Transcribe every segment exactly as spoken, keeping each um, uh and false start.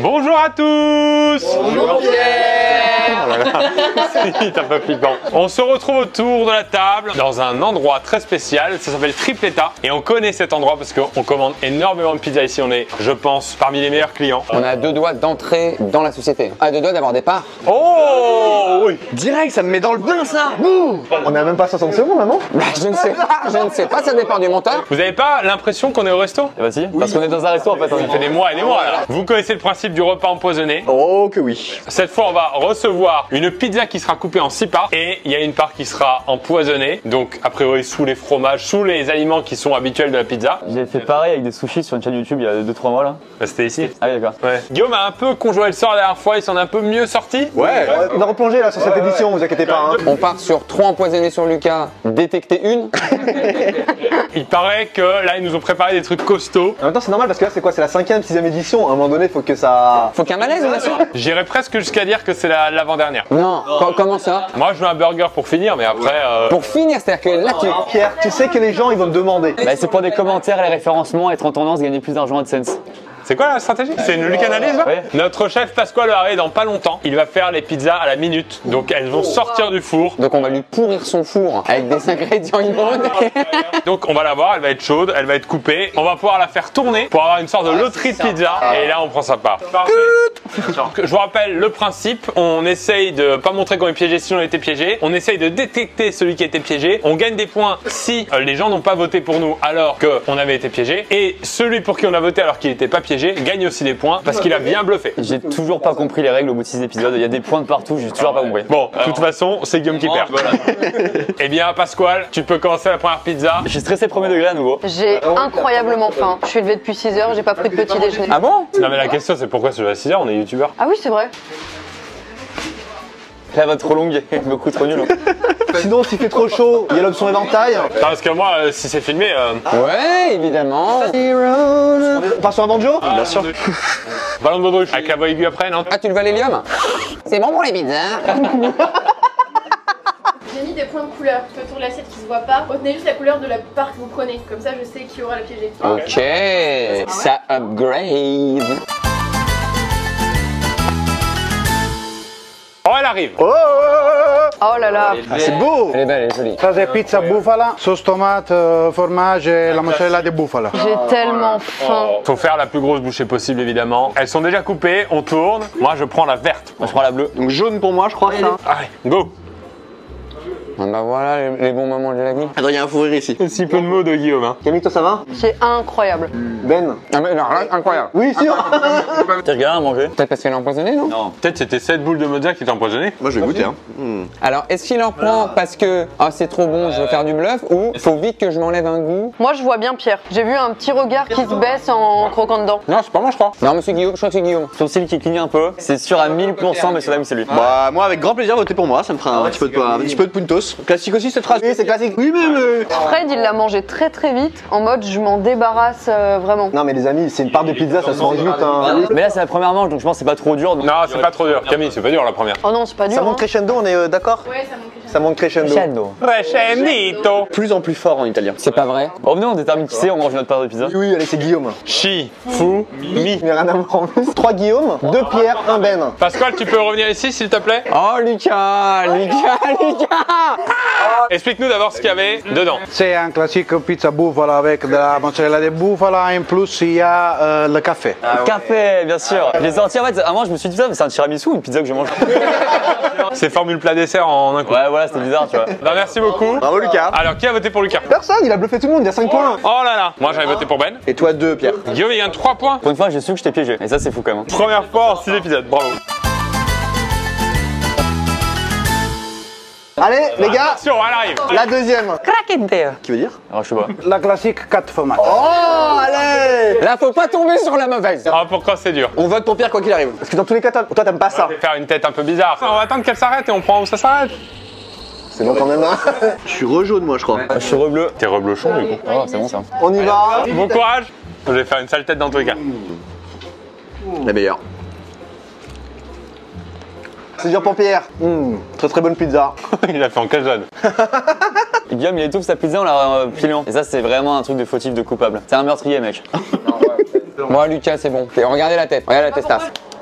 Bonjour à tous. Bonjour Pierre. Oh là là. C'est un peu flippant. On se retrouve autour de la table dans un endroit très spécial, ça s'appelle Tripletta et on connaît cet endroit parce qu'on commande énormément de pizza ici, on est, je pense, parmi les meilleurs clients. On a deux doigts d'entrer dans la société, à deux doigts d'avoir des parts. Oh oui. Direct, ça me met dans le bain ça. On a même pas soixante secondes maintenant. Bah, je ne sais pas, je ne sais pas, ça dépend du monteur. Vous avez pas l'impression qu'on est au resto? Eh bah si, parce qu'on est dans un resto en fait. Ça fait des mois et des mois là. Vous connaissez le principe du repas empoisonné. Oh que oui. Cette fois, on va recevoir une pizza qui sera coupée en six parts et il y a une part qui sera empoisonnée. Donc, a priori, sous les fromages, sous les aliments qui sont habituels de la pizza. J'ai fait pareil avec des sushis sur une chaîne YouTube il y a deux trois mois là. Bah, c'était ici. Ah oui d'accord. Ouais. Guillaume a un peu conjuré le sort la dernière fois, il s'en est un peu mieux sorti. Ouais. On a replongé là sur cette édition, vous inquiétez pas. Hein. On part sur trois empoisonnés sur Lucas, détecter une. Il paraît que là, ils nous ont préparé des trucs costauds. En même temps, c'est normal parce que là, c'est quoi? C'est la cinquième, sixième édition. À un moment donné, faut que ça. Faut qu'il y ait un malaise, bien sûr. J'irais presque jusqu'à dire que c'est la- l'avant-dernière. Non, co- comment ça? Moi, je veux un burger pour finir, mais après. euh, Pour finir, c'est-à-dire que là, tu... Pierre, tu sais que les gens, ils vont te demander. Bah c'est pour des commentaires, les référencements, être en tendance, gagner plus d'argent AdSense. C'est quoi la stratégie? C'est une lucanalyse là? Ouais. Notre chef Pasquale va arriver dans pas longtemps. Il va faire les pizzas à la minute. Donc elles vont sortir du four. Donc on va lui pourrir son four avec des ingrédients immondes. Donc on va la voir, elle va être chaude, elle va être coupée. On va pouvoir la faire tourner pour avoir une sorte de loterie de pizza. Et là on prend sa part. Je vous rappelle le principe, on essaye de pas montrer qu'on est piégé si on a été piégé. On essaye de détecter celui qui a été piégé. On gagne des points si euh, les gens n'ont pas voté pour nous alors qu'on avait été piégé. Et celui pour qui on a voté alors qu'il n'était pas piégé gagne aussi des points parce qu'il a bien bluffé. J'ai toujours pas compris les règles au bout de six épisodes, il y a des points de partout, j'ai toujours pas compris. Bon, de toute façon, c'est Guillaume qui perd. Eh bien, Pasquale, tu peux commencer la première pizza. Je suis stressé premier degré à nouveau. J'ai incroyablement faim. Je suis levée depuis six heures, j'ai pas pris de petit déjeuner. Ah bon? Non, mais la question, c'est pourquoi c'est à six heures, on est youtubeur. Ah oui, c'est vrai. La va trop longue et beaucoup trop nul. Sinon, s'il fait trop chaud, il y a l'option éventail. Non, parce que moi, euh, si c'est filmé. Euh... Ouais, évidemment. On part sur un banjo? Bien sûr. Ballon de baudruche. Avec la voix aiguë après, non? Ah, tu le veux l'hélium? C'est bon pour les pizzas. J'ai mis des points de couleur tout autour de l'assiette qui se voit pas. Retenez juste la couleur de la part que vous prenez. Comme ça, je sais qui aura la piégée. Ok, ça upgrade. Oh, elle arrive. Oh, oh, oh, Oh là là. ah, c'est beau. Elle est belle, elle est jolie. Ça c'est pizza bufala, sauce tomate, euh, fromage et la mozzarella de bufala. J'ai tellement faim. Faut faire la plus grosse bouchée possible, évidemment. Elles sont déjà coupées, on tourne. Moi, je prends la verte. Moi je prends la bleue. Donc jaune pour moi, je crois ça. Allez, go. Ah bah voilà les, les bons moments de la vie. Attends, il y a un fou rire ici. Si peu de mots de Guillaume, hein. Camille, toi ça va? C'est incroyable. Ben? Ah mais non, là, incroyable. Oui, sûr. T'es regardé à manger? Peut-être parce qu'elle est empoisonnée, non? Non. Peut-être c'était cette boule de mozza qui était empoisonnée. Moi, je vais goûter. Hein. Alors, est-ce qu'il en prend parce que ah c'est trop bon, je veux faire du bluff, ou faut vite que je m'enlève un goût? Moi, je vois bien Pierre. J'ai vu un petit regard qui se baisse en croquant dedans. Non, c'est pas moi, je crois. Non, monsieur Guillaume, je crois que c'est Guillaume. Son style qui cligne un peu, c'est sûr à mille pour cent, mais c'est là où c'est lui. Bah, moi, avec grand plaisir, votez pour moi. Ça me fera un petit peu de, un petit peu de puntos. Classique aussi cette phrase. Oui, c'est classique. Oui, mais. mais- Fred, il l'a mangé très très vite, en mode je m'en débarrasse euh, vraiment. Non, mais les amis, c'est une part de pizza, ça se mange vite. Hein. Mais là c'est la première manche donc je pense que c'est pas trop dur. donc- Non, c'est pas trop dur. Camille, c'est pas dur la première. Oh non, c'est pas dur. Ça hein. monte crescendo, on est euh, d'accord? Ouais, ça manque. Ça monte crescendo. Crescendo. Crescendito. Plus en plus fort en italien. C'est pas vrai. Bon venez on détermine qui c'est, on mange notre part de pizza. Oui, oui, allez, c'est Guillaume. Chi, fou, mi. Mais rien à voir en plus. Trois Guillaume, deux Pierre, un Ben. Pasquale, tu peux revenir ici, s'il te plaît? Oh Lucas, Lucas, Lucas. Explique-nous d'abord ce qu'il y avait dedans. C'est un classique pizza bufala avec de la mozzarella de bufala. En plus, il y a euh, le café. Café, bien sûr. Je les ai sortis en fait, à moi je me suis dit ça, mais c'est un tiramisu ou une pizza que je mange. C'est formule plat dessert en un coup. Ouais voilà, c'était bizarre tu vois. Bah, merci beaucoup. Bravo Lucas. Alors, qui a voté pour Lucas? Personne, il a bluffé tout le monde, il y a cinq points. Oh là là. Moi, j'avais voté pour Ben. Et toi deux Pierre. Guillaume, il gagne trois points. Pour une fois j'ai su que je t'ai piégé. Et ça c'est fou quand même. Première fois en six épisodes. Bravo. Allez les gars, Attention, elle arrive. la deuxième. Craquette. Qui veut dire? Alors je sais pas. La classique quatre fromages. Oh allez. Là, faut pas tomber sur la mauvaise. Ah, pourquoi c'est dur? On vote pour Pierre quoi qu'il arrive. Parce que dans tous les cas, toi toi, t'aimes pas ça. Je vais faire une tête un peu bizarre. On va attendre qu'elle s'arrête et on prend où ça s'arrête. C'est long quand même hein. Je suis re-jaune moi je crois. Je suis rebleu. T'es reblochon du coup. Oh c'est bon ça. On y va. Bon courage. Je vais faire une sale tête dans tous les cas. La meilleure. C'est dur pour Pierre. Mmh, très très bonne pizza. Il a fait en quelle zone? Guillaume il étouffe sa pizza en la euh, pilant. Et ça c'est vraiment un truc de fautif de coupable. C'est un meurtrier mec. Moi, Lucas, c'est bon. Regardez la tête, regardez la testasse.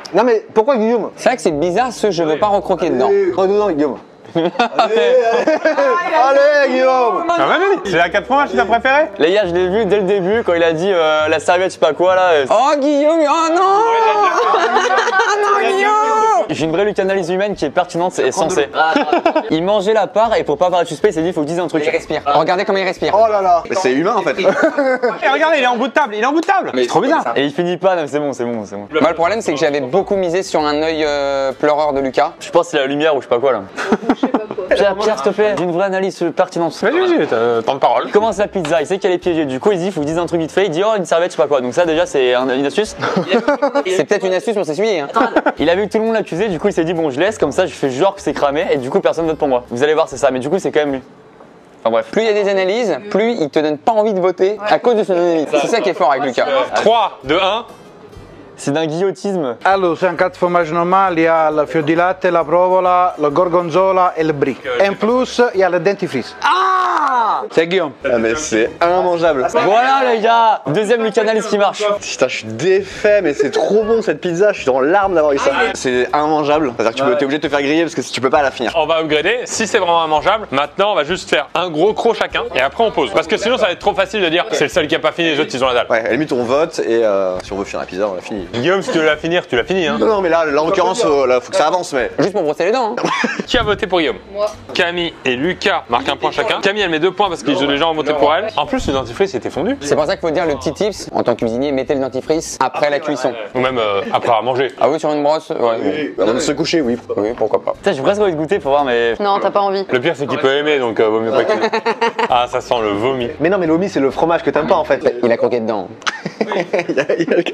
Non mais pourquoi Guillaume? C'est vrai que c'est bizarre, ce je veux pas recroquer dedans. Oh dedans Guillaume. Allez, allez, allez Guillaume. Ah, vas-y, c'est la quatre fromages, c'est ta préférée? Les gars, je l'ai vu dès le début quand il a dit euh, la serviette, je sais pas quoi là. euh, Oh Guillaume, oh non. Oh non Guillaume. J'ai une vraie analyse humaine qui est pertinente et sensée. Il mangeait la part et pour pas paraître suspect, il s'est dit faut que je dise un truc. Il respire. Regardez comment il respire. Oh là là. Mais c'est humain en fait. Et regardez, il est en bout de table, il est en bout de table. C'est trop bizarre. Et il finit pas, non, c'est bon, c'est bon, c'est bon. Moi le problème c'est que j'avais beaucoup misé sur un œil euh, pleureur de Lucas. Je pense que c'est la lumière ou je sais pas quoi là. Je sais pas quoi. Pierre, Pierre, s'il te plaît, j'ai une vraie analyse pertinente. Vas-y, vas-y, t'as temps de parole. Il commence la pizza, il sait qu'elle est piégée. Du coup, il dit faut que je dise un truc vite fait. Il dit oh, une serviette, je sais pas quoi. Donc, ça, déjà, c'est un- une astuce. C'est peut-être une astuce pour s'essuyer. Hein. Il a vu que tout le monde l'accusait. Du coup, il s'est dit bon, je laisse comme ça, je fais genre que c'est cramé. Et du coup, personne vote pour moi. Vous allez voir, c'est ça. Mais du coup, c'est quand même lui. Enfin, bref. Plus il y a des analyses, plus il te donne pas envie de voter à cause de son analyse. C'est ça qui est fort avec Lucas. trois, deux, un. C'est d'un guillotisme. Allora, c'est un quatre fromage normal, il y a le fior di latte, la provola, le gorgonzola et le brie. Et en plus, il y a le dentifrice. Ah! C'est Guillaume. Ah mais c'est immangeable. Voilà, les gars. Deuxième Lucas analyse qui marche. Putain, je suis défait, mais c'est trop bon cette pizza, je suis en larmes d'avoir eu ça. C'est immangeable, c'est-à-dire que tu peux- t'es obligé de te faire griller parce que si tu peux pas la finir. On va upgrader. Si c'est vraiment immangeable, maintenant on va juste faire un gros croc chacun et après on pose. Parce que sinon ça va être trop facile de dire c'est le seul qui a pas fini, les autres ils ont la dalle. Ouais, à la limite on vote et euh, si on veut finir la pizza, on la finit. Guillaume, si tu veux la finir, tu l'as fini. Hein. Non, non, mais là, là en l'occurrence, euh, là, faut que ça avance, mais. Juste pour brosser les dents. Hein. Qui a voté pour Guillaume? Moi. Camille et Lucas marquent un point chacun. Camille elle met deux points parce que les gens ont voté pour elle. En plus le dentifrice était fondu. C'est pour ça qu'il faut dire le petit tips. En tant que cuisinier, mettez le dentifrice après la cuisson. Ou même euh, après avoir mangé. Ah oui, sur une brosse. Ouais. Avant de se coucher, oui. Oui, pourquoi pas. Putain, j'ai presque envie de goûter pour voir, mais. Non, t'as pas envie. Le pire c'est qu'il peut aimer donc euh, vaut mieux pas qu'il. Ah ça sent le vomi. Mais non, mais l'omi, c'est le fromage que t'aimes pas en fait. Il a croqué dedans. Il y a- il y a-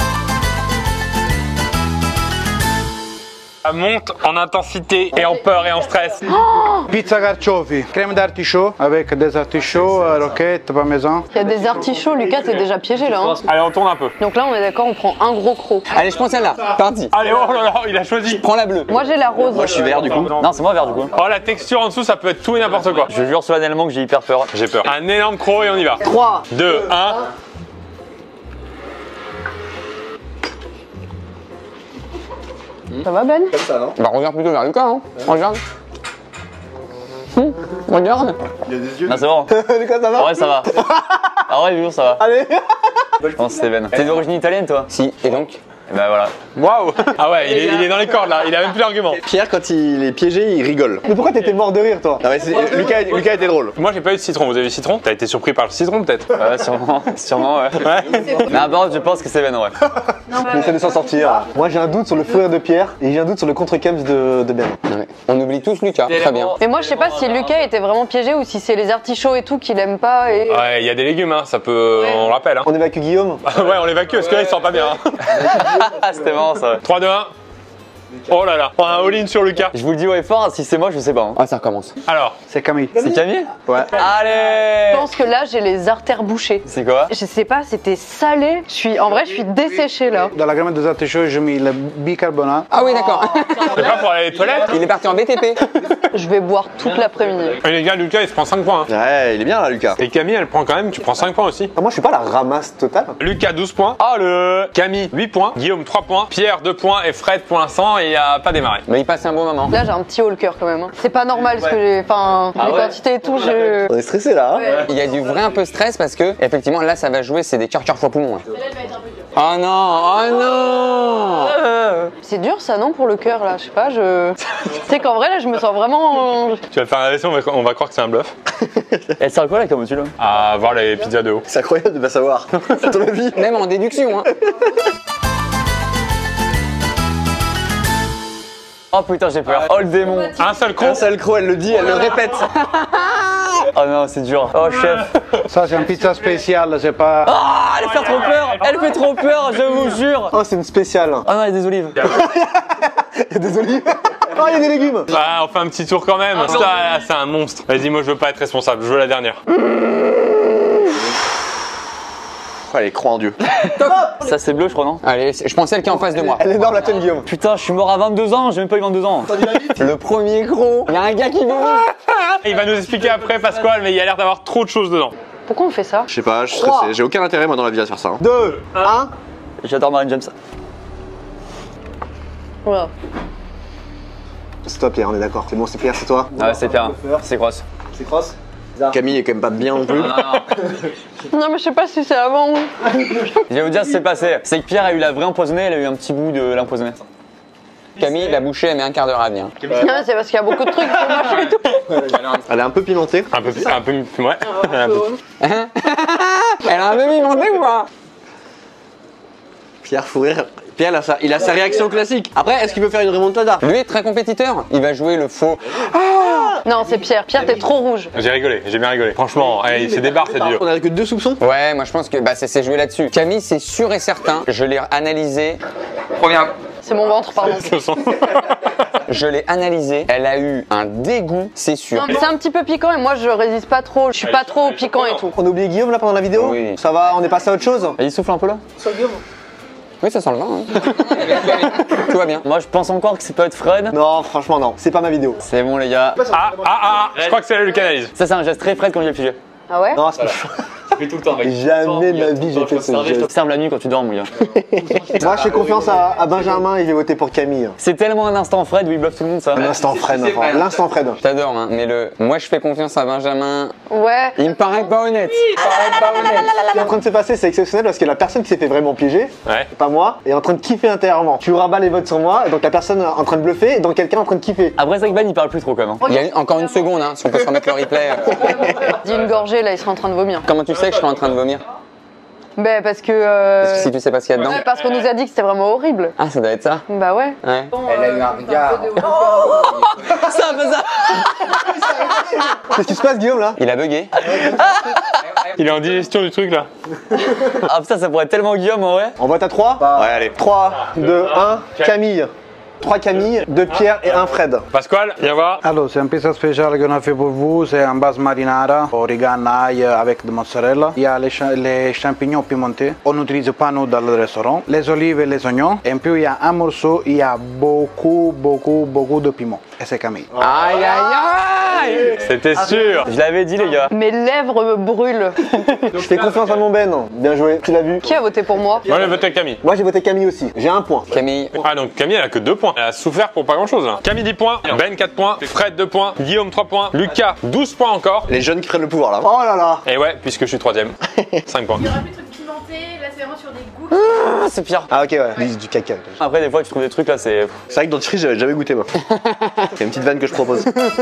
Ça monte en intensité et en peur et en stress. Pizza carciofi, crème d'artichaut avec des artichauts, euh, roquettes, parmesan. Il y a des artichauts, Lucas, t'es déjà piégé là. Hein. Allez on tourne un peu. Donc là, on est d'accord, on prend un gros croc. Allez, je prends celle-là. Parti. Allez oh là là, il a choisi. Prends la bleue. Moi, j'ai la rose. Moi, je suis vert du coup. Non, c'est moi vert du coup. Oh la texture en dessous ça peut être tout et n'importe quoi. Je jure solennellement que j'ai hyper peur. J'ai peur. Un énorme croc et on y va. trois, deux, un. Ça va, Ben? comme ça, non? Bah, regarde plutôt vers Lucas. Hein. Regarde. Hum, regarde. Il y a des yeux. Non, c'est bon. Lucas, ça va? En vrai, ça va. En vrai, Julien, ça va. Allez! Je pense que c'est Ben. T'es d'origine italienne, toi? Si, et donc Et ben voilà. Waouh. Ah ouais, il est, il est dans les cordes là, il a même plus d'argument. Pierre, quand il est piégé, il rigole. Mais pourquoi t'étais mort de rire, toi? Non, mais c'est- Lucas, Lucas était drôle. Moi j'ai pas eu de citron, vous avez eu citron? T'as été surpris par le citron peut-être? Ouais, sûrement. Sûrement, ouais. Ouais. Mais à bord, je pense que c'est Ben, ouais. Il essaie de s'en sortir. Moi, j'ai un doute sur le fou rire de Pierre et j'ai un doute sur le contre-kems de, de Ben. ouais. On oublie tous Lucas. Très bien. Mais moi, je sais pas si Lucas était vraiment piégé ou si c'est les artichauts et tout qu'il aime pas. Et... Ouais, il y a des légumes, hein, ça peut. On le rappelle. Hein. On évacue Guillaume. Ouais, on l'évacue parce que là il sent pas bien. Hein. Ah, c'était marrant ça. trois, deux, un. Oh là là, on a un all-in sur Lucas. Je vous le dis haut et fort, si c'est moi, je sais pas. hein. Ah, ça recommence. Alors, C'est Camille. C'est Camille? Ouais. Allez! Je pense que là, j'ai les artères bouchées. C'est quoi? Je sais pas, c'était salé. Je suis, en vrai, je suis desséchée là. Dans la crème des artichauts, j'ai mis le bicarbonate. Ah oui, d'accord. c'est pas pour aller aux toilettes. Il est parti en B T P. Je vais boire toute l'après-midi. Et les gars, Lucas il se prend cinq points. Hein. Ouais, il est bien là, Lucas. Et Camille elle prend quand même, tu prends cinq points aussi. Ah, moi, je suis pas la ramasse totale. Lucas douze points. Ah le Camille huit points. Guillaume trois points. Pierre deux points. Et Fred pour l'instant il a pas démarré. Mais il passe un bon moment. Là, j'ai un petit haut le cœur quand même. hein. C'est pas normal parce que j'ai. Enfin, les ouais quantités et tout, je. On est stressé là. Hein. Il y a du vrai un peu stress parce que, effectivement, là, ça va jouer, c'est des cœurs cœurs foie poumon. Hein. Celle-là, elle va être un peu dure. Oh non, oh non. C'est dur ça, non, pour le cœur là. Je sais pas, je. C'est qu'en vrai, là, je me sens vraiment. Tu vas faire un A V C, on va, on va croire que c'est un bluff. Elle sert à quoi la camotu là? À voir les pizzas de haut. C'est incroyable de pas savoir. C'est ton avis. Même en déduction. Hein. Oh putain, j'ai peur. Oh le démon. Un seul con. Un seul croc, elle le dit, elle le répète. Oh non, c'est dur. Oh chef. Ça, c'est une pizza spéciale, c'est pas. Ah, elle fait trop peur. Elle fait trop peur, je vous jure. Oh, c'est une spéciale. Oh non, il y a des olives. Il y a des olives. Oh, il y a des légumes. Bah, on fait un petit tour quand même. Ça, là, c'est un monstre. Vas-y, moi je veux pas être responsable, je veux la dernière. Oh, elle est croix en Dieu. Ça c'est bleu, je crois, non? Allez, je prends celle qui est en face de moi. Elle est énorme la tienne, Guillaume. Putain, je suis mort à vingt-deux ans, j'ai même pas eu vingt-deux ans. Le premier gros. Il y a un gars qui vomit. Il va nous expliquer après Pasquale, mais il y a l'air d'avoir trop de choses dedans. Pourquoi on fait ça? Je sais pas, je suis stressé. J'ai aucun intérêt moi dans la vie à faire ça. Hein. Deux, un. J'adore Marine James. Voilà. C'est toi Pierre, on est d'accord. C'est bon, c'est Pierre, c'est toi. Ah ouais, c'est Pierre, c'est grosse. C'est cross. Camille est quand même pas bien non plus. Non, non, non. Non, mais je sais pas si c'est avant ou. Je vais vous dire ce qui s'est passé. C'est que Pierre a eu la vraie empoisonnée, elle a eu un petit bout de l'empoisonnée. Camille, la bouchée, elle met un quart d'heure à venir. Non, c'est parce qu'il y a beaucoup de trucs pour mâcher et tout. Elle est un peu pimentée. Un peu, un peu, ouais. Un peu. Elle a un peu mimenté ou pas? Pierre fou rire. Pierre, il a, sa, il a sa réaction classique. Après, est-ce qu'il veut faire une remontada? Lui est très compétiteur. Il va jouer le faux. Non, c'est Pierre. Pierre, t'es trop rouge. J'ai rigolé, j'ai bien rigolé. Franchement, allez, c'est des barres, c'est dur. On a que deux soupçons. Ouais, moi je pense que bah, c'est joué là-dessus. Camille, c'est sûr et certain. Je l'ai analysé. Reviens. C'est mon ventre, pardon. Je l'ai analysé. Elle a eu un dégoût, c'est sûr. C'est un petit peu piquant et moi je résiste pas trop. Je suis pas trop au piquant et tout. On a oublié Guillaume là pendant la vidéo. Oui. Ça va, on est passé à autre chose. Et il souffle un peu là? Oui, ça sent le vin. Hein. Tout va bien. Moi je pense encore que c'est peut être Fred. Non, franchement non, c'est pas ma vidéo. C'est bon les gars. Ah, ah, ah, je crois que c'est là le canalise. Ça c'est un geste très Fred quand il est pigé. Ah ouais? Non, c'est pas. Je fais tout le temps mec. Jamais de ma vie j'ai fait ce geste. Serve la nuit quand tu dors mon gars. Moi je fais confiance à, à Benjamin et je vais voter pour Camille. C'est tellement un instant Fred où il bluffe tout le monde ça. L'instant Fred, enfin, l'instant Fred. Je t'adore, hein, mais le. Moi, je fais confiance à Benjamin. Ouais. Il me paraît pas honnête. Ce qui est en train de se passer, c'est exceptionnel parce que la personne qui s'est fait vraiment piéger, Ouais. pas moi, est en train de kiffer intérieurement. Tu rabats les votes sur moi, et donc la personne en train de bluffer, et donc quelqu'un en train de kiffer. Après Zach Ben il parle plus trop quand même. hein. Il y a eu- encore une seconde, hein, si on peut se remettre le replay. euh. Dis une gorgée là, il sera en train de vomir. Comment tu sais que je suis en train de vomir? Ben parce que. euh, Parce que si tu sais pas ce qu'il y a dedans. Parce qu'on nous a dit que c'était vraiment horrible. Ah, ça doit être ça. Bah ouais. Ouais. Elle a eu un regard. Ça, un peu ça. Qu'est-ce qui se passe, Guillaume là? Il a bugué. Il est en digestion du truc là. Ah putain ça pourrait être tellement Guillaume en vrai. On vote à trois? Ouais, allez. trois, deux, un, Camille. trois Camille, deux Pierre et un Fred. Pasquale, viens voir. Alors, c'est un pizza spécial qu'on a fait pour vous. C'est un base marinara, origan, ail avec de mozzarella. Il y a les, cha- les champignons pimentés. On n'utilise pas nous dans le restaurant. Les olives et les oignons. Et puis il y a un morceau, il y a beaucoup, beaucoup, beaucoup de piment. Et c'est Camille. Aïe, aïe, aïe. C'était sûr. Je l'avais dit les gars. Mes lèvres me brûlent. Je fais confiance à mon Ben. Bien joué, tu l'as vu. Qui a voté pour moi? Moi j'ai voté Camille. Moi j'ai voté Camille aussi. J'ai un point. Camille. Ah donc Camille elle a que deux points. Elle a souffert pour pas grand chose là. Camille dix points, Ben quatre points, Fred deux points, Guillaume trois points, Lucas douze points encore. Les jeunes qui prennent le pouvoir là. Oh là là. Et ouais, puisque je suis troisième. cinq points. Il y aura plus de trucs pimentés, là c'est vraiment sur des goûts. Ah, c'est pire. Ah ok ouais, du, du caca. Après des fois tu trouves des trucs là c'est. C'est vrai que dentifrice j'avais jamais goûté moi. C'est une petite vanne que je propose.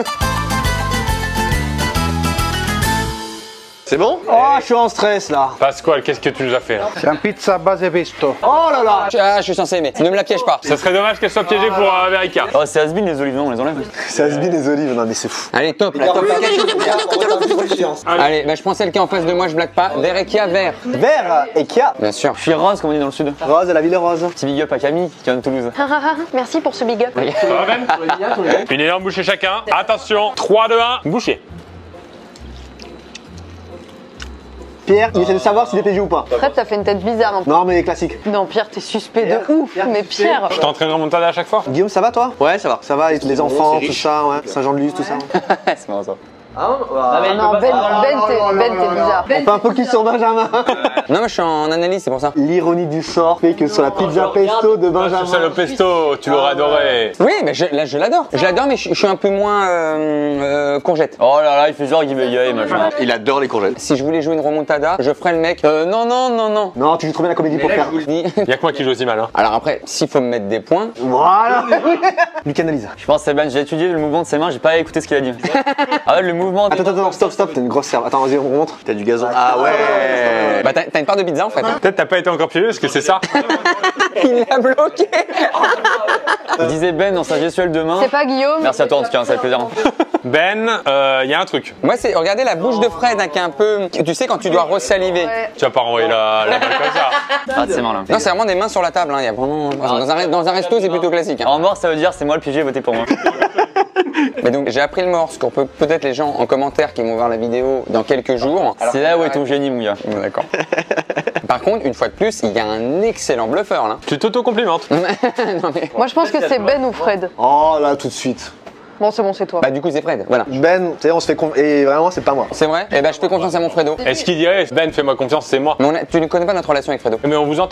C'est bon? Oh, je suis en stress là. Pasquale, qu'est-ce que tu nous as fait là? C'est un pizza base pesto. Oh là là. Ah, je suis censé aimer. Ne me la piège pas. Ça serait dommage qu'elle soit piégée pour euh, America. Oh c'est has-been les olives non on les enlève. Ça se bine les olives, non mais c'est fou. Allez, top. La top Allez, bah, je prends celle qui est en face de moi, je blague pas. Vert et Kia, vert. Vert et Kia. Bien sûr. Je suis rose comme on dit dans le sud. Rose, la ville est rose. Petit big up à Camille qui vient de Toulouse. Merci pour ce big up. Ça va Ben? Une énorme bouchée chacun. Attention, trois, deux, un, bouchée. Pierre, il essaie de savoir s'il est P G ou pas. Fred, t'as fait une tête bizarre. Non, Non mais classique. non Pierre, t'es suspect de ouf. Mais Pierre. Je t'entraîne remontada à chaque fois. Guillaume, ça va toi? Ouais, ça va. Ça va, les enfants, tout ça, ouais. Saint-Jean-de-Luz, tout ça. C'est marrant ça. Non, Ben, Ben, t'es Ben, t'es bizarre. On fait un focus sur Benjamin. Non, mais je suis en analyse, c'est pour ça. L'ironie du sort fait que sur la pizza pesto de Ah, c'est ça le Benjamin. pesto, tu l'aurais adoré. Oui, mais je, là, je l'adore. Je l'adore, mais je, je suis un peu moins euh, euh, courgette. Oh là là il fait genre il bégaye machin. Il adore les courgettes. Si je voulais jouer une remontada, je ferais le mec. Euh, non, non, non, non. Non, tu joues trop bien la comédie pour faire. Y'a que moi qui joue aussi mal. Hein. Alors après, s'il faut me mettre des points, Voilà. Lui canalise. Je pense que c'est Ben, j'ai étudié le mouvement de ses mains, j'ai pas écouté ce qu'il a dit. Ah ouais le mouvement. Attends, attends, attends, stop, stop, t'as une grosse serve. Attends, vas-y, on remonte. T'as du gazon. Ah ouais. bah t'as t'as une part de pizza en fait. Peut-être t'as pas été encore piégé parce que c'est ça. Il l'a bloqué. Il disait Ben dans sa gestuelle de main. C'est pas Guillaume. Merci à toi en tout cas, ça fait plaisir. Ben, euh, y a un truc. Moi, c'est regardez la bouche de Fred hein, qui est un peu. Tu sais quand tu dois resaliver. Ouais. Tu vas pas renvoyer la, la main comme ça. Ah c'est malin. Non, c'est vraiment des mains sur la table. Hein. Il y a vraiment. Dans un, dans un resto, c'est plutôt classique. Hein. En mort ça veut dire c'est moi le piégé, votez pour moi. Mais donc j'ai appris le morse qu'on peut peut-être les gens en commentaire qui vont voir la vidéo dans quelques jours. C'est là où est ton génie mon gars. D'accord. Par contre, une fois de plus, il y a un excellent bluffeur là. Tu t'auto-complimentes. Non mais. Moi, je pense que c'est Ben ou Fred. Oh là, tout de suite. Bon, c'est bon, c'est toi. Bah du coup c'est Fred. Voilà. Ben, tu sais, on se fait con... Et vraiment, c'est pas moi. C'est vrai. Eh ben je fais confiance à mon Fredo. Est-ce qu'il dirait Ben, fais-moi confiance, c'est moi. Mais on a- tu ne connais pas notre relation avec Fredo. Mais on vous entend.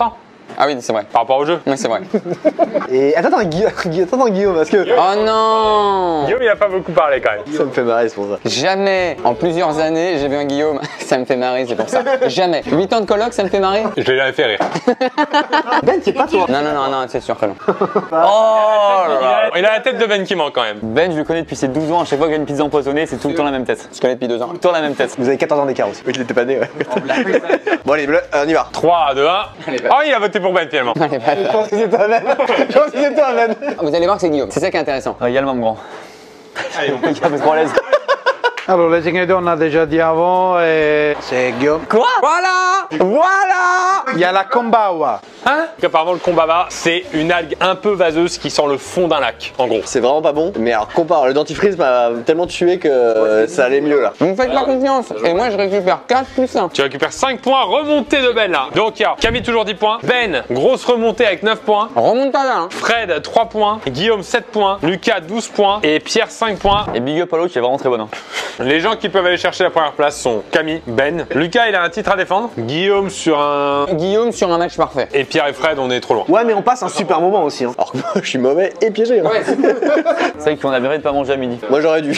Ah oui, c'est vrai. Par rapport au jeu. Oui, c'est vrai. Et attends, attends, Guillaume, attends, attends, Guillaume, parce que Oh non! Guillaume, il a pas beaucoup parlé quand même. ça me fait marrer, c'est pour ça. Jamais, en plusieurs années, j'ai vu un Guillaume. Ça me fait marrer, c'est pour ça. Jamais. huit ans de coloc, ça me fait marrer? Je l'ai fait rire. Ben, c'est pas toi. Non, non, non, non, c'est sûr que non. Oh là là. Il a la tête de Ben qui manque quand même. Ben, je le connais depuis ses douze ans. À chaque fois qu'il y a une pizza empoisonnée, c'est tout le temps la même tête. Je connais depuis deux ans. Tout le temps la même tête. Vous avez quatorze ans d'écart aussi. Oui, il était pas né, ouais. Bon, allez, bleu, on y va. trois, deux, un. Oh, il a voté pour Ben finalement. Allez, bye. Je pense que c'est toi, Ben. Je pense que c'est toi, Ben. Vous allez voir que c'est Guillaume. C'est ça qui est intéressant. Regarde, mon grand. Allez, on Il est trop à l'aise. Alors, les ingrédients, on a déjà dit avant, et c'est Guillaume. Quoi? Voilà! Voilà! Il y a la kombawa. Hein? Apparemment, le kombaba, c'est une algue un peu vaseuse qui sent le fond d'un lac, en gros. C'est vraiment pas bon, mais alors compare, le dentifrice m'a tellement tué que euh, ça allait mieux là. Vous me faites pas confiance. Et moi, je récupère quatre plus un. Tu récupères cinq points, remontée de Ben là. Donc il y a Camille toujours dix points, Ben, grosse remontée avec neuf points, Remonte pas là. Hein. Fred trois points, Guillaume sept points, Lucas douze points et Pierre cinq points. Et big up à l'autre qui est vraiment très bonne. Hein. Les gens qui peuvent aller chercher la première place sont Camille, Ben, Lucas il a un titre à défendre, Guillaume sur un... Guillaume sur un match parfait. Et Pierre et Fred on est trop loin. Ouais, mais on passe un super moment aussi. Hein. Alors que moi, je suis mauvais et piégé. Hein. C'est vrai qu'on a bien de pas manger à midi. Moi, j'aurais dû.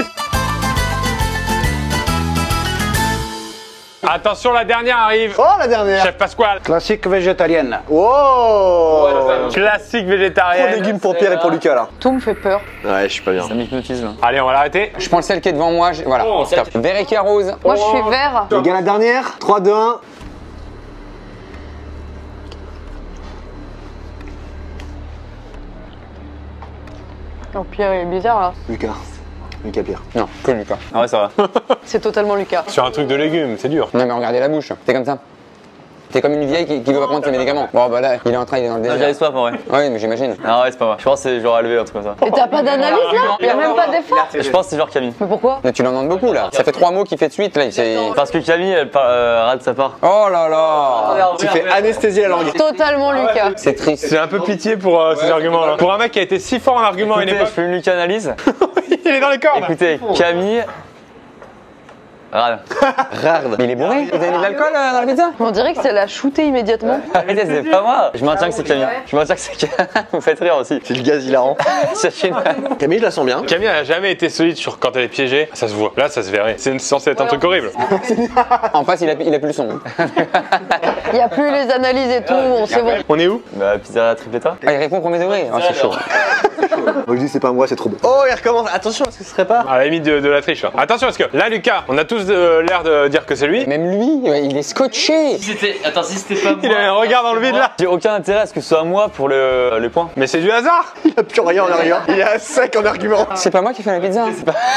Attention, la dernière arrive. Oh, la dernière. Chef Pasquale. Classique végétarienne. Wow. Classique Trop de végétarien. légumes pour Pierre et pour Lucas là. Tout me fait peur. Ouais, je suis pas bien. Ça m'hypnotise là. Allez, on va l'arrêter. Je prends celle qui est devant moi. je- Voilà. Oh, Stop. Verica Rose. Moi, je suis vert. Les gars, la dernière. trois, deux, un. Oh, Pierre, il est bizarre là. Lucas. Lucas Pierre. Non, que Lucas. Ah ouais, ça va. C'est totalement Lucas. Sur un truc de légumes, c'est dur. Non, mais regardez la bouche. T'es comme ça. T'es comme une vieille qui, qui veut pas prendre ses médicaments. Bon, bah là, il est en train, il est dans le Ah, désert. j'avais soif en vrai. Oui, mais j'imagine. Ah ouais, c'est pas moi. Je pense que c'est genre élevé, un truc comme ça. Et t'as pas d'analyse là? Y'a même pas d'effort? Je pense que c'est genre Camille. Mais pourquoi? Mais tu l'en demandes beaucoup là. Ça fait trois mots qu'il fait de suite là. c'est- Parce que Camille, elle par- euh, rate sa part. Oh là là. Tu fais anesthésier la langue. Totalement Lucas. C'est triste. J'ai un peu pitié pour euh, ces arguments là. Pour un mec qui a été si fort en argument à une Écoutez, je époque. fais une Lucas analyse. Il est dans les cordes. Écoutez, Camille. Rade. Rarde. Mais il est bourré. Vous avez mis de l'alcool euh, dans la pizza? On dirait que c'est la shooter immédiatement. Arrêtez, c'est pas moi. Je maintiens que c'est Camille. Je maintiens que c'est Camille. Vous me faites rire aussi. C'est le gaz hilarant. Cherchez une- Camille, je la sens bien. Camille elle a jamais été solide sur quand elle est piégée. Ça se voit. Là, ça se verrait. C'est censé être un truc horrible. En face, il a, il a plus le son. Il y a plus les analyses et tout, on sait bon. On est où? Bah, pizza tripletta. Ah, il répond premier degré. Oh, c'est chaud. Moi, je dis, c'est pas moi, c'est trop beau. Oh, il recommence. Attention, est-ce que ce serait pas. À la limite de, de la triche. Là. Attention, parce que là, Lucas, on a tous euh, l'air de dire que c'est lui. Même lui, ouais, il est scotché. Si c'était. Attends, si c'était pas moi. Il a un regard dans le vide là. J'ai aucun intérêt à ce que ce soit moi pour le, le point. Mais c'est du hasard. Il a plus rien en argument. Il est à sec en argument. C'est pas moi qui fais la pizza.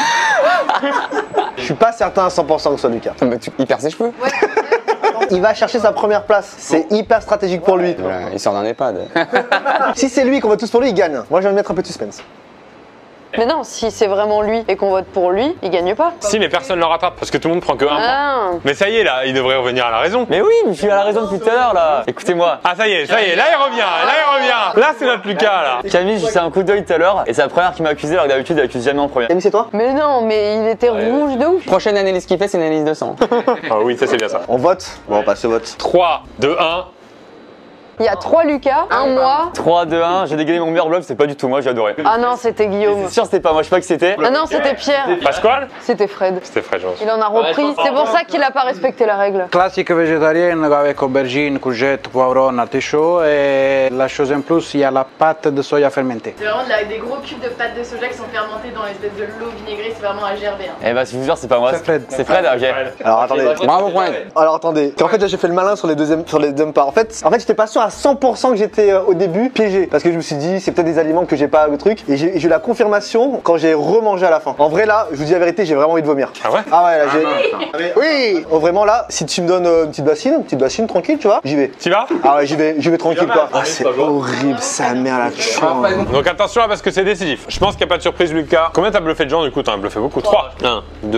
Je suis pas certain à cent pour cent que ce soit Lucas. Ah, bah, tu- il perd ses cheveux. Il va chercher sa première place. C'est hyper stratégique pour lui. Voilà, il sort d'un EHPAD. Si c'est lui qu'on vote tous pour lui, il gagne. Moi, je vais me mettre un peu de suspense. Mais non, si c'est vraiment lui et qu'on vote pour lui, il gagne pas. Si, mais personne ne le rattrape parce que tout le monde prend que un point. Ah. Mais ça y est, là, il devrait revenir à la raison. Mais oui, je suis à la raison depuis tout à l'heure là. Écoutez-moi. Ah, ça y est, ça y est, là il revient, là il revient. Là, c'est notre Lucas là. Camille, j'ai fait un coup d'œil tout à l'heure et c'est la première qui m'a accusé alors que d'habitude elle accuse jamais en premier. Camille, c'est toi? Mais non, mais il était rouge de ouf. Prochaine analyse qu'il fait, c'est une analyse de sang. Ah oui, ça c'est bien ça. On vote? Bon, on passe au vote. trois, deux, un. Il y a trois Lucas, un moi. trois, deux, un, j'ai dégainé mon meilleur bluff, c'est pas du tout moi, j'ai adoré. Ah non, c'était Guillaume. C'est sûr c'était pas moi, je sais pas qui c'était. Ah non, c'était Pierre. Pasquale? C'était Fred. C'était Fred, je pense. Il en a repris. C'est pour ça qu'il a pas respecté la règle. Classique végétarienne avec aubergine, courgette, poivron, artichaut. Et la chose en plus, il y a la pâte de soya fermentée. C'est vraiment de la- des gros cubes de pâte de soja qui sont fermentés dans l'espèce de l'eau vinaigrée, c'est vraiment à gerber. Hein. Eh bah, je vous jure, c'est pas moi. C'est Fred. C'est Fred, ok. Alors, attendez. Bravo, Fred. Alors attendez, en fait là j'ai fait le malin sur les deuxièmes sur les deuxièmes parts. En fait, en fait j'étais pas sûr à cent pour cent que j'étais euh, au début piégé parce que je me suis dit c'est peut-être des aliments que j'ai pas le truc et j'ai j'ai eu la confirmation quand j'ai remangé à la fin. En vrai là, je vous dis la vérité, j'ai vraiment envie de vomir. Ah ouais? Ah ouais là j'ai oui. Oh, vraiment là, si tu me donnes euh, une petite bassine, une petite bassine tranquille, tu vois, j'y vais. Tu vas? Ah ouais, j'y vais, j'y vais tranquille quoi. Ah c'est horrible, sa mère la chance. Donc attention là parce que c'est décisif. Je pense qu'il n'y a pas de surprise, Lucas. Combien t'as bluffé de gens du coup? T'en as bluffé beaucoup. trois. un, deux,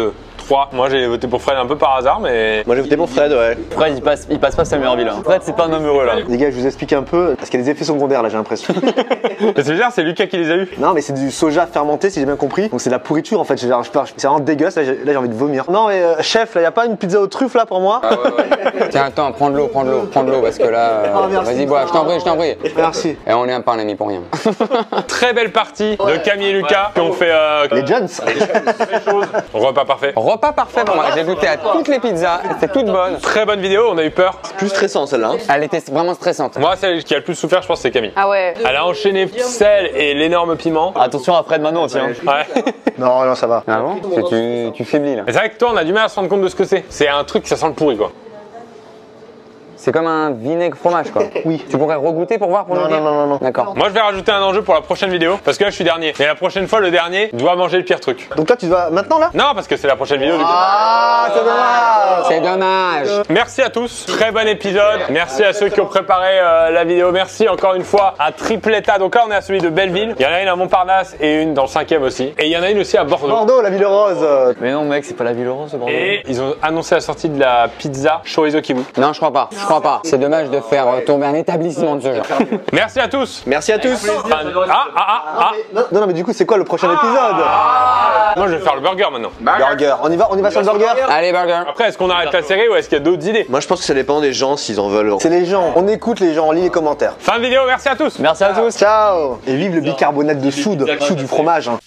trois. Moi j'ai voté pour Fred un peu par hasard, mais. Moi j'ai voté pour Fred, ouais. Fred, il passe, il passe pas sa meilleure vie là. Fred, c'est pas un homme heureux là. Les gars, je vous explique un peu, parce qu'il y a des effets secondaires là, j'ai l'impression. Mais c'est bizarre, c'est Lucas qui les a eu. Non, mais c'est du soja fermenté, si j'ai bien compris. Donc c'est de la pourriture en fait. C'est vraiment dégueulasse. Là, j'ai là, j'ai envie de vomir. Non, mais euh, chef, là, y a pas une pizza aux truffes là pour moi? Ah ouais, ouais. Tiens, attends, prends de l'eau, prends de l'eau, prends de l'eau parce que là. euh, Oh, merci. Vas-y, bois, je t'en prie, je t'en prie. Merci. Et on est un pas un ami pour rien. Très belle partie de Camille et Lucas qui ont fait. Euh, Les Jones. Repas parfait. Repas parfait pour moi. J'ai goûté à toutes les pizzas, c'était toutes bonnes. Très bonne vidéo, on a eu peur. Plus stressant celle-là. Elle était vraiment stressante. Moi, celle qui a le plus souffert, je pense, c'est Camille. Ah ouais. Elle a enchaîné sel et l'énorme piment. Attention à Fred maintenant aussi. Hein. Ouais. Non, non, ça va. Ah bon? Parce que tu, tu faiblis là. Mais c'est vrai que toi, on a du mal à se rendre compte de ce que c'est. C'est un truc, ça sent le pourri quoi. C'est comme un vinaigre fromage quoi. Oui. Tu pourrais regoûter pour voir pour Non, nous dire? non, non, non, non. D'accord. Moi, je vais rajouter un enjeu pour la prochaine vidéo parce que là, je suis dernier. Et la prochaine fois, le dernier doit manger le pire truc. Donc toi, tu vas maintenant là? Non, parce que c'est la prochaine vidéo. Du coup. Ah, c'est dommage. C'est dommage. Merci à tous, très bon épisode. Merci à ceux qui ont préparé euh, la vidéo. Merci encore une fois à Tripleta. Donc là, on est à celui de Belleville. Il y en a une à Montparnasse et une dans le cinquième aussi. Et il y en a une aussi à Bordeaux. Bordeaux, la ville rose. Mais non, mec, c'est pas la ville rose, ce Bordeaux. Et ils ont annoncé la sortie de la pizza chorizo kiwi. Non, je crois pas. Je crois pas. C'est dommage de faire euh, tomber un établissement de ce genre. Merci à tous. Merci à tous. Ah, ah, ah, ah. Non, non, non, mais du coup, c'est quoi le prochain épisode? Moi, je vais faire le burger maintenant. Burger. On y va, on y va sur le burger? Allez, burger. Après, est-ce qu'on arrête la série ou est-ce qu'il y a d'autres idées? Moi je pense que ça dépend des gens s'ils en veulent. C'est les gens. On écoute les gens, on lit les commentaires. Fin de vidéo, merci à tous. Merci à tous. Ciao. Et vive le bicarbonate de soude, soude du fromage. Hein.